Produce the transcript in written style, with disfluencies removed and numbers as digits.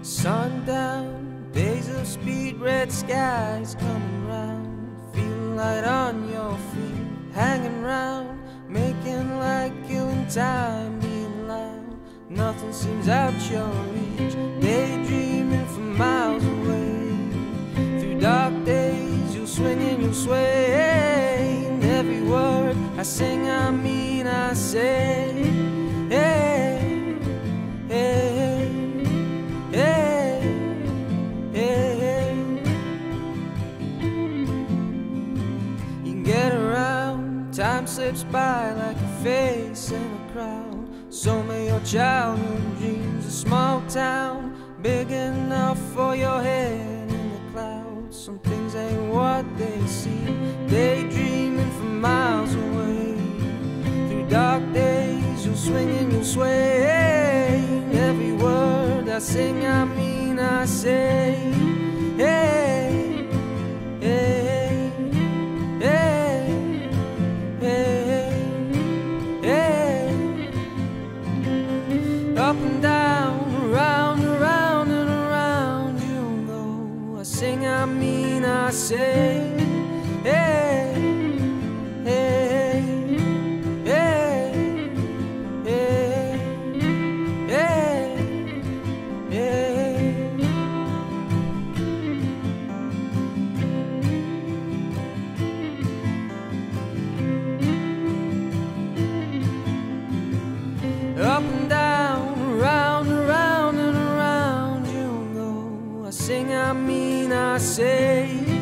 Sundown, days of speed, red skies coming round. Feel light on your feet, hanging round, making like killing time, being loud. Nothing seems out your reach, daydreaming for miles away. Through dark days, you'll swing and you'll sway. And every word I sing, I mean, I say. Hey, hey, hey, hey. You can get around, time slips by like a face in a crowd. So may your childhood dreams, a small town, big enough for your head in the clouds. Some things ain't what they seem, daydreaming from miles away. Through dark days, you'll swing and you'll sway. Every word I sing, I mean, I say. Hey, hey, hey, hey, hey. Up and down, around, around and around, you know I sing, I mean, I say. Hey, hey, hey, hey, hey, hey. Up and down, around, around and around, you know I sing, I mean, I say.